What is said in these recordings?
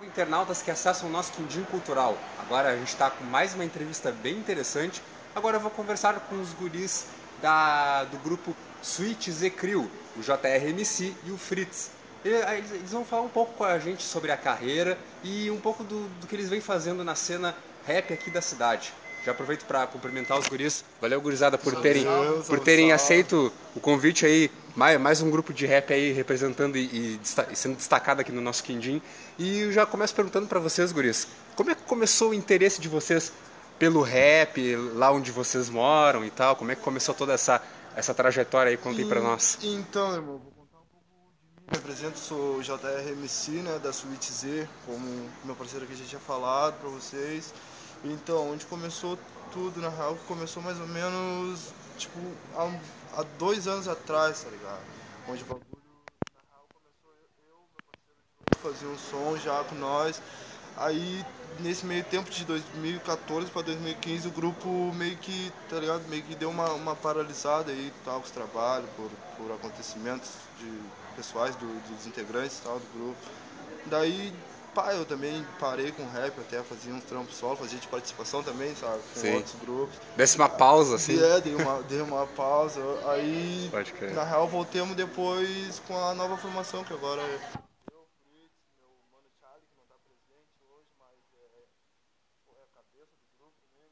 Internautas que acessam o nosso Quindim Cultural. Agora a gente está com mais uma entrevista bem interessante. Agora eu vou conversar com os guris do grupo Sweet Z Crew, o JRMC e o Fritz. Eles vão falar um pouco com a gente sobre a carreira e um pouco do que eles vêm fazendo na cena rap aqui da cidade. Já aproveito para cumprimentar os guris. Valeu, gurizada, por terem aceito o convite aí. Mais um grupo de rap aí representando e sendo destacado aqui no nosso Quindim. E eu já começo perguntando para vocês, guris, como é que começou o interesse de vocês pelo rap, lá onde vocês moram e tal? Como é que começou toda essa trajetória aí? Conta aí para nós. Então, irmão, vou contar um pouco de mim. Me apresento, sou o JRMC, né, da Sweet Z, como meu parceiro aqui já tinha falado para vocês. Então, onde começou tudo, na real, começou mais ou menos, tipo, há 2 anos atrás, tá ligado? Onde o bagulho, na real, começou meu parceiro, fazia um som já com nós. Aí, nesse meio tempo de 2014 para 2015, o grupo meio que, tá ligado? Meio que deu uma paralisada aí, tal, com os trabalhos, por acontecimentos pessoais dos integrantes e tal, do grupo. Daí, pá, eu também parei com rap, até fazia uns trampos solo, fazia de participação também, sabe? Com Sim. outros grupos. Desse uma pausa, assim? Dei uma pausa. Aí, Pode crer. na real, voltamos depois com a nova formação, que agora é eu, o Fritz, meu mano Charlie, que não tá presente hoje, mas é a cabeça do grupo também,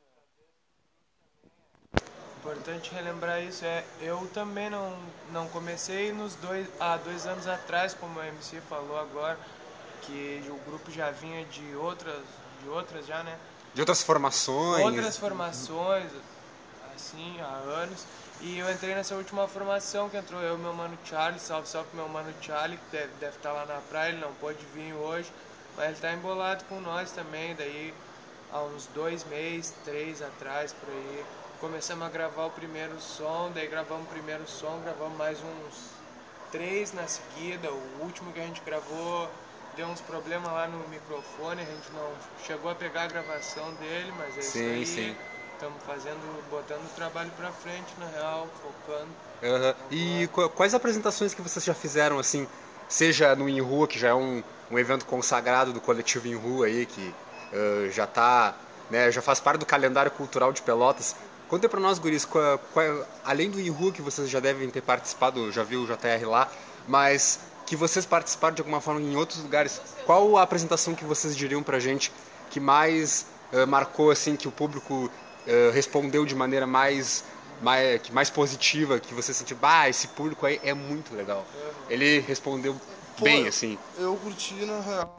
né? Importante relembrar isso, eu também não comecei há 2 anos atrás, como a MC falou agora, que o grupo já vinha de outras já, né? De outras formações? Outras formações, assim, há anos. E eu entrei nessa última formação, que entrou eu e meu mano Charlie, salve pro meu mano Charlie, que deve estar lá na praia, ele não pôde vir hoje, mas ele tá embolado com nós também, daí há uns 2 meses, 3 atrás, por aí, começamos a gravar o primeiro som, daí gravamos o primeiro som, gravamos mais uns 3 na seguida, o último que a gente gravou deu uns problemas lá no microfone, a gente não chegou a pegar a gravação dele, mas é Sim, isso aí. sim. Estamos botando o trabalho pra frente, na real, focando. Uhum. E quais apresentações que vocês já fizeram, assim, seja no Em Rua, que já é um evento consagrado do coletivo Em Rua aí, que já tá, né, já faz parte do calendário cultural de Pelotas. Conta pra nós, guris, além do Em Rua, que vocês já devem ter participado, já viu o JR lá, mas que vocês participaram de alguma forma em outros lugares, qual a apresentação que vocês diriam pra gente que mais marcou, assim, que o público respondeu de maneira mais positiva, que você sentiu, esse público aí é muito legal. Ele respondeu bem, assim. Eu curti, na real,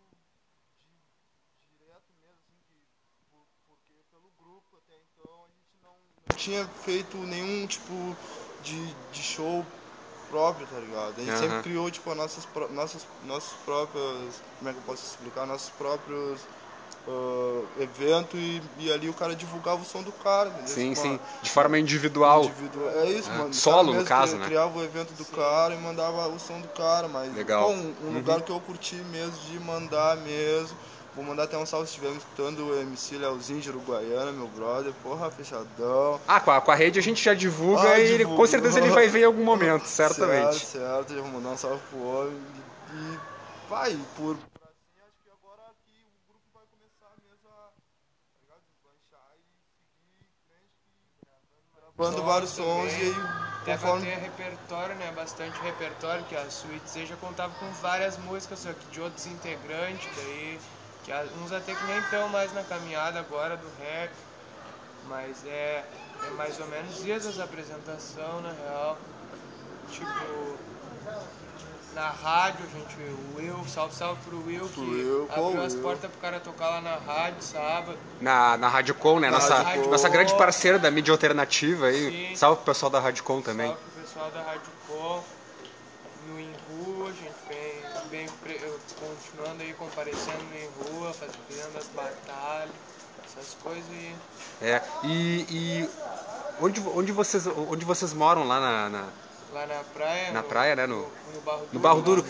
direto mesmo, assim, porque pelo grupo até então a gente não tinha feito nenhum tipo de show próprio, tá ligado? A gente sempre criou, tipo, nossas próprias, como é que eu posso explicar, nossos próprios evento e ali o cara divulgava o som do cara, entendeu? Sim, Tipo, sim. De forma individual. É isso, mano. Solo, no caso, né? Criava o evento do cara e mandava o som do cara, mas legal. Pô, um lugar que eu curti mesmo, de mandar mesmo. Vou mandar até um salve se estivermos escutando o MC Leozinho de Uruguaiana, meu brother. Porra, fechadão. Com a rede a gente já divulga e com certeza ele vai ver em algum momento, certamente. Certo, já vou mandar um salve pro homem. E vai, por assim, acho que agora aqui o grupo vai começar mesmo a deslanchar e seguir em frente, gravando vários sons e aí conforme... Tem repertório, né? Bastante repertório, que a Sweet Z já contava com várias músicas, só que de outros integrantes, daí que uns até que nem estão mais na caminhada agora do rap, mas é mais ou menos isso as apresentações, na real. Tipo, na rádio, o Will, salve pro Will, que abriu as portas pro cara tocar lá na rádio, sábado. Na Rádio Com, né? Nossa grande parceira da mídia alternativa aí. Sim. Salve pro pessoal da Rádio Com também. Salve pro pessoal da Rádio Com. No Em Rua, a gente vem continuando aí, comparecendo no Em Rua, fazendo as batalhas, essas coisas aí. E onde vocês moram lá lá na praia? Na praia, né? No No Barro Duro.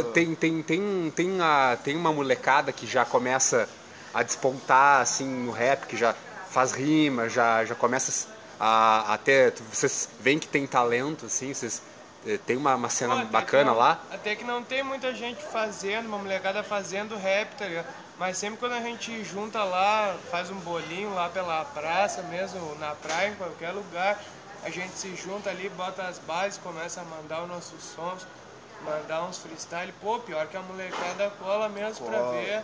Tem uma molecada que já começa a despontar, assim, no rap, que já faz rima, já começa a ter... Vocês veem que tem talento, assim, vocês Tem uma cena Pô, bacana lá? até que não tem muita gente fazendo, uma molecada fazendo rap, tá ligado? Mas sempre quando a gente junta lá, faz um bolinho lá pela praça mesmo, na praia, em qualquer lugar, a gente se junta ali, bota as bases, começa a mandar os nossos sons, mandar uns freestyle. Pô, pior que a molecada cola mesmo pra ver.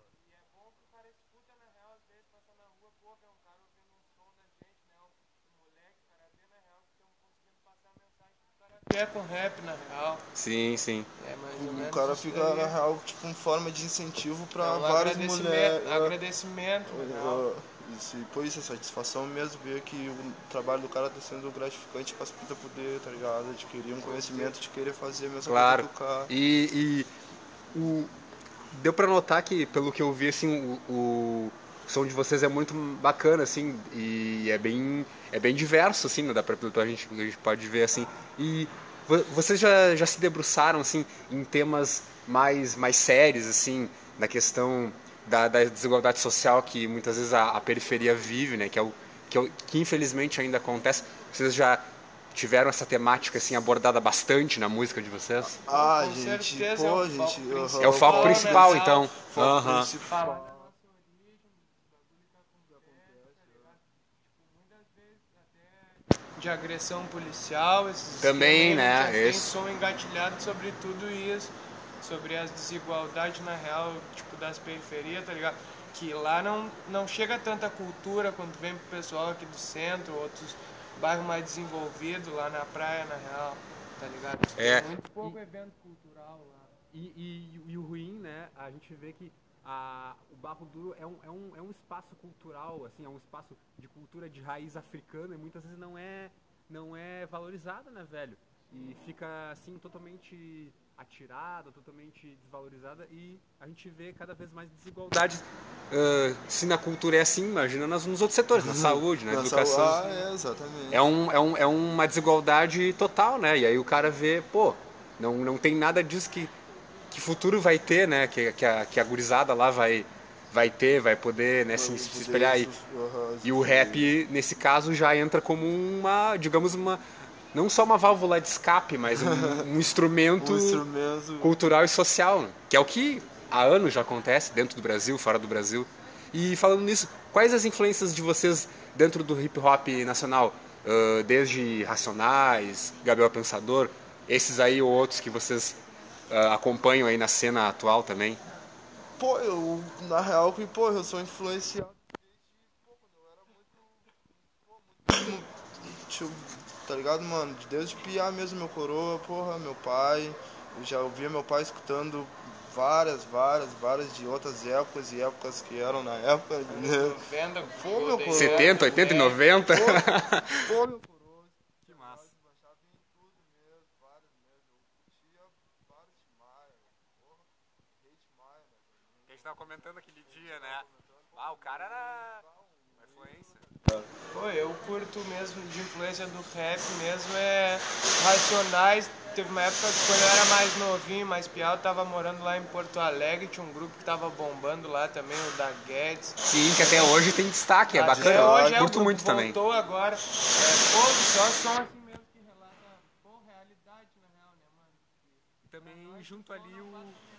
É com rap, na real. Sim, sim. É mais ou O menos cara isso fica, daí. na real, tipo, em forma de incentivo É pra um várias mulheres. agradecimento, na real. Isso, e por isso, a satisfação mesmo ver que o trabalho do cara tá sendo gratificante para as putas poder, tá ligado? Adquirir um conhecimento de querer fazer a mesma Claro. coisa que o cara. Deu pra notar que, pelo que eu vi, assim, o som de vocês é muito bacana, assim, e é bem diverso, assim, né? A gente pode ver, assim. E vocês já se debruçaram, assim, em temas mais sérios, assim, na questão da desigualdade social que muitas vezes a periferia vive, né? Que infelizmente ainda acontece. Vocês já tiveram essa temática, assim, abordada bastante na música de vocês? Ah, Com gente, certeza pô, é o foco gente. principal. É o foco Né, principal, real? então. Foco Aham. principal. De agressão policial, esses Também, esquemas, né, a gente já tem esse. som engatilhado sobre tudo isso, sobre as desigualdades na real, tipo, das periferias, tá ligado? Que lá não chega tanta cultura quando vem pro pessoal aqui do centro, outros bairros mais desenvolvidos, lá na praia, na real, tá ligado? É. Tem muito pouco evento cultural lá. E o ruim, né, a gente vê que o Barro Duro é um espaço cultural, assim, é um espaço de cultura de raiz africana e muitas vezes não é valorizada, né, velho? E fica, assim, totalmente atirada, totalmente desvalorizada e a gente vê cada vez mais desigualdade. Se na cultura é assim, imagina nos outros setores, na saúde, na educação. Exatamente. É uma desigualdade total, né? E aí o cara vê, pô, não tem nada disso que futuro vai ter, né? Que a gurizada lá vai ter, vai poder, né, se espelhar aí. E o rap, nesse caso, já entra como digamos, não só uma válvula de escape, mas um instrumento Um instrumento. cultural e social, né? Que é o que há anos já acontece dentro do Brasil, fora do Brasil. E falando nisso, quais as influências de vocês dentro do hip hop nacional? Desde Racionais, Gabriel Pensador, esses aí ou outros que vocês acompanham aí na cena atual também? Pô, na real, que, pô, eu sou influenciado desde, tá ligado, mano? Desde piar mesmo meu coroa, porra, meu pai. Eu já ouvia meu pai escutando várias de outras épocas e épocas que eram na época, né? Venda, Pô, meu coroa. 70, 80 e 90? Pô, meu coroa. Que massa. Baixava em tudo mesmo, vários mesmo. Eu curtia vários de Maia, porra, Rei de Maia, né? Que a gente tava comentando aquele dia, né? O cara era uma influência. Pô, eu curto mesmo de influência do rap mesmo, é Racionais. Teve uma época que quando eu era mais novinho, mais piau, eu tava morando lá em Porto Alegre, tinha um grupo que tava bombando lá também, o da Guedes. Sim, que até hoje tem destaque, é Até bacana. hoje Eu o curto grupo muito também. voltou agora. Pô, só som assim mesmo que relata, pô, realidade na real, né, mano? Também junto ali o.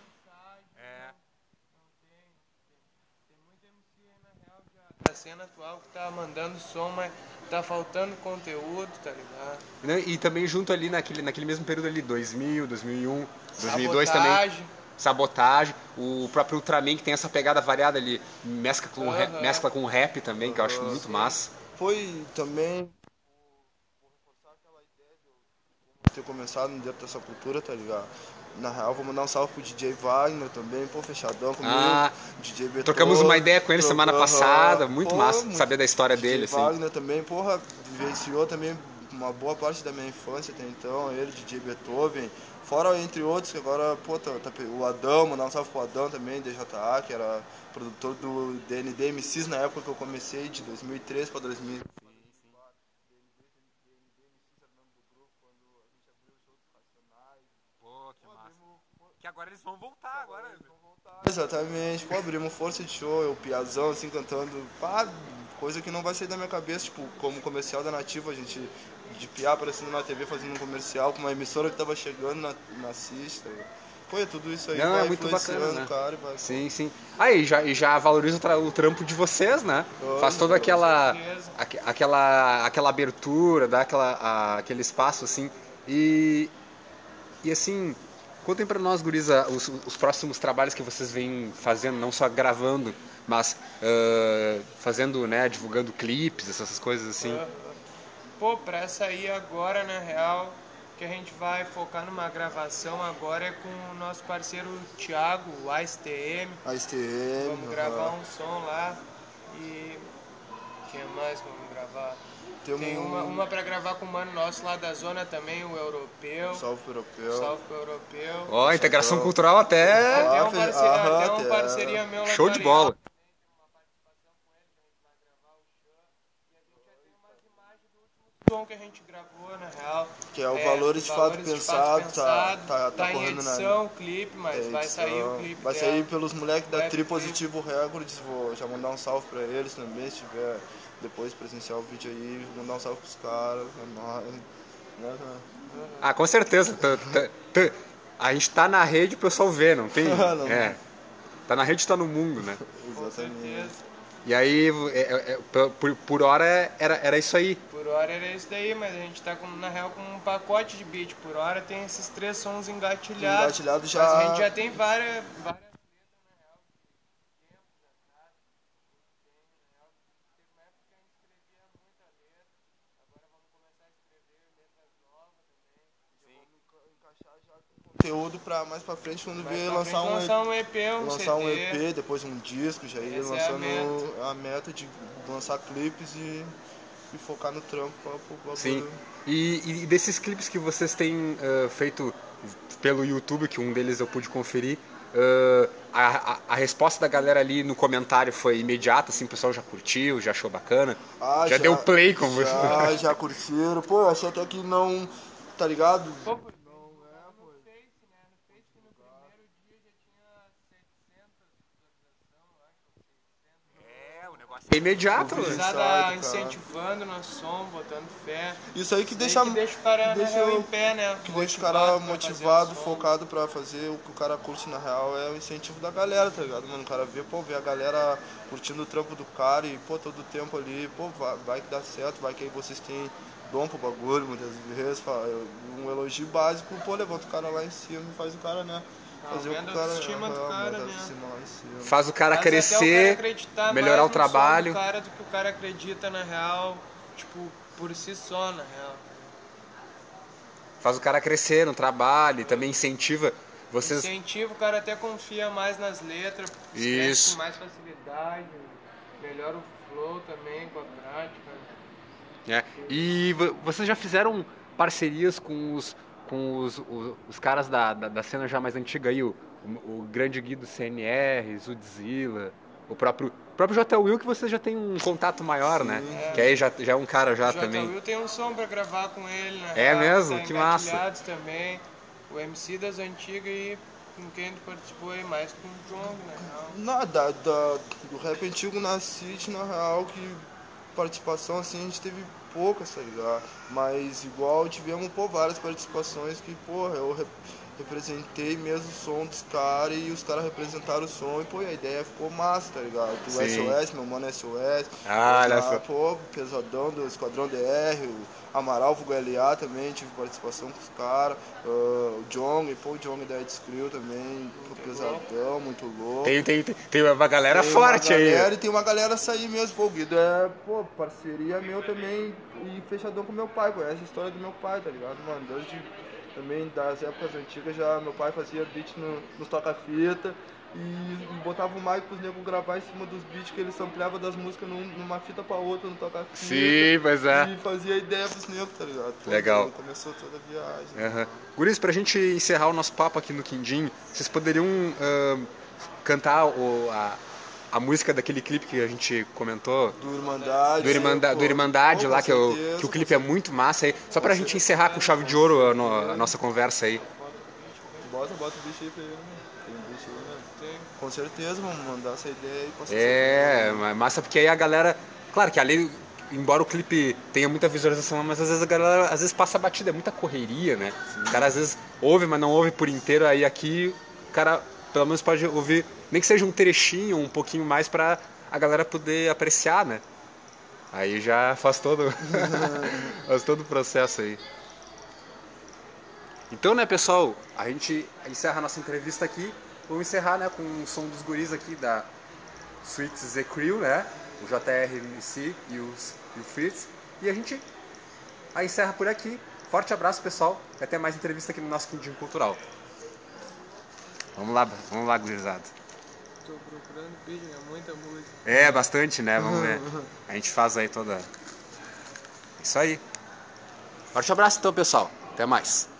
Tem muito MC aí na real da cena atual que tá mandando som, mas tá faltando conteúdo, tá ligado? E também junto ali naquele mesmo período ali, 2000, 2001, 2002 também. Sabotagem. Sabotagem, o próprio Ultraman que tem essa pegada variada ali, mescla com rap também, que eu acho muito massa. Foi também vou reforçar aquela ideia de eu ter começado dentro dessa cultura, tá ligado? Na real, vou mandar um salve pro DJ Wagner também, pô, fechadão comigo. DJ Beethoven. Trocamos uma ideia com ele semana passada, muito massa saber da história dele, DJ assim. Wagner também, porra, vivenciou também uma boa parte da minha infância até então, ele, DJ Beethoven. Fora, entre outros, que agora, pô, o Adão, mandar um salve pro Adão também, DJA, que era produtor do DND MCs na época que eu comecei, de 2003 para 2000. Pô, que massa. Que agora eles vão voltar, agora. Exatamente, pô, abrimos força de show, eu piazão assim cantando, pá, coisa que não vai sair da minha cabeça, tipo, como comercial da Nativa, a gente de piá aparecendo na TV fazendo um comercial com uma emissora que tava chegando na CIS, tá ligado? Pô, é tudo isso aí Não, vai é muito bacana, influenciando né? o cara. Vai, Sim, sim. Aí e já valoriza o trampo de vocês, né? Faz toda aquela abertura, dá aquele espaço, assim. E assim, contem pra nós, gurisa, os próximos trabalhos que vocês vêm fazendo, não só gravando, mas fazendo, né, divulgando clipes, essas coisas assim. Pô, pra sair agora, na real, que a gente vai focar numa gravação agora é com o nosso parceiro Thiago, o Ice TM. A STM. Vamos gravar um som lá e... o que mais vamos gravar? Tem uma pra gravar com o mano nosso lá da zona também, o Europeu. Salve pro Europeu. Salve pro Europeu. Ó, integração cultural até Até uma parceria meu lá show com de a bola. som que a gente gravou, na real. Que é o Valores de Fato Pensado, tá em correndo edição, clipe, mas vai sair o clipe vai dela. sair pelos moleques da Vai Tri pro Positivo Records, vou já mandar um salve pra eles também, se tiver depois presenciar o vídeo aí, vou mandar um salve pros caras, é nóis. Né? Ah, com certeza. A gente tá na rede, o pessoal vê, não tem? Não. É. Tá na rede, tá no mundo, né? Com certeza. E aí, por hora, era isso aí. Por hora era isso daí, mas a gente tá na real com um pacote de beat. Por hora tem esses 3 sons engatilhados. Engatilhado Mas a gente já tem várias conteúdo pra mais pra frente quando vier lançar um EP, um lançar um CD. EP, depois um disco, já ir Essa é a lançando a meta de lançar clipes e focar no trampo pra Sim. E desses clipes que vocês têm feito pelo YouTube, que um deles eu pude conferir, a resposta da galera ali no comentário foi imediata, assim, o pessoal já curtiu, já achou bacana, já deu play como você. Já curtiram, pô, eu achei até que não, tá ligado? Pô, no Face, né? No Face que no primeiro dia já tinha 700 visualizações, eu acho, 600. O negócio é imediato, né? Gurizada incentivando nosso som, botando fé. Isso aí que Isso aí deixa, que deixa o cara deixa na real eu- em pé, né? que deixa o cara pra motivado, fazer o som. focado pra fazer o que o cara curte na real, é o incentivo da galera, tá ligado, mano? O cara vê a galera curtindo o trampo do cara e, pô, todo o tempo ali, pô, vai que dá certo, vai que aí vocês têm dom pro bagulho, muitas vezes, um elogio básico, pô, levanta o cara lá em cima e faz o cara, né? Fazer Aumenta o cara, a autoestima do cara, aumenta a né? autoestima lá em cima. Faz o cara Faz até o crescer, cara acreditar melhorar mais o no trabalho. som do cara do que o cara acredita na real, tipo, por si só, na real. Faz o cara crescer no trabalho e também incentiva vocês. Incentiva, o cara até confia mais nas letras, escreve Isso. com mais facilidade, melhora o flow também com a prática. Né? E vocês já fizeram parcerias com os caras da cena já mais antiga aí, o grande Gui do CNR, Zudzilla, o próprio J. Will, que vocês já tem um contato maior, né? Que aí já é um cara já O também. J. Will tem um som pra gravar com ele, né? É mesmo? Tá Que massa. engatilhados também. O MC das antigas e com quem tu participou aí, mais com o Jong, na real. Nada, do rap antigo na City, na real, que participação assim a gente teve poucas, tá ligado? Mas igual tivemos, pô, várias participações que, porra, eu representei mesmo o som dos caras e os caras representaram o som e, pô, a ideia ficou massa, tá ligado? Do Sim. SOS, meu mano SOS. Ah, olha só. Pô, Pesadão do Esquadrão DR, o Amaral Vulgo LA também, tive participação com os caras. O Jong, pô, o Jong da Ed Skrill também, pô, Pesadão, muito louco. Tem uma galera Tem forte uma aí. galera, e tem uma galera sair mesmo, pô, o Guido é, pô, parceria meu também e fechadão com meu pai, conhece a história do meu pai, tá ligado, mano? Desde também das épocas antigas já meu pai fazia beat nos toca-fita e botava o mic pros negros gravar em cima dos beats que ele sampleava das músicas numa fita pra outra no toca-fita. Sim, pois é. E fazia ideia pros negros, tá ligado? Pô, Legal. Começou toda a viagem. Uhum. Guris, pra gente encerrar o nosso papo aqui no Quindim, vocês poderiam cantar a música daquele clipe que a gente comentou? Do Irmandade. Do Irmandade pô, lá, com que o certeza, clipe é muito massa aí. Só pra gente encerrar com chave de ouro a nossa conversa aí. Bota o bicho aí pra ele, né? Tem um bicho aí, né? Tem. Com certeza, vamos mandar essa ideia aí pra É, massa porque aí a galera... Claro que além embora o clipe tenha muita visualização, mas às vezes a galera passa batida, é muita correria, né? O cara às vezes ouve, mas não ouve por inteiro, aí aqui o cara pelo menos pode ouvir, nem que seja um trechinho, um pouquinho mais pra a galera poder apreciar, né? Aí já faz todo, faz todo o processo aí. Então, né, pessoal, a gente encerra a nossa entrevista aqui. Vamos encerrar, né, com o som dos guris aqui da Sweet Z Crew, né? O JRMC e o Fritz. E a gente encerra por aqui. Forte abraço, pessoal. E até mais entrevista aqui no nosso Quindinho Cultural. Vamos lá, gurizada. Tô procurando vídeo, é muita música. É, bastante, né? Vamos ver. A gente faz aí toda... Isso aí. Forte abraço, então, pessoal. Até mais.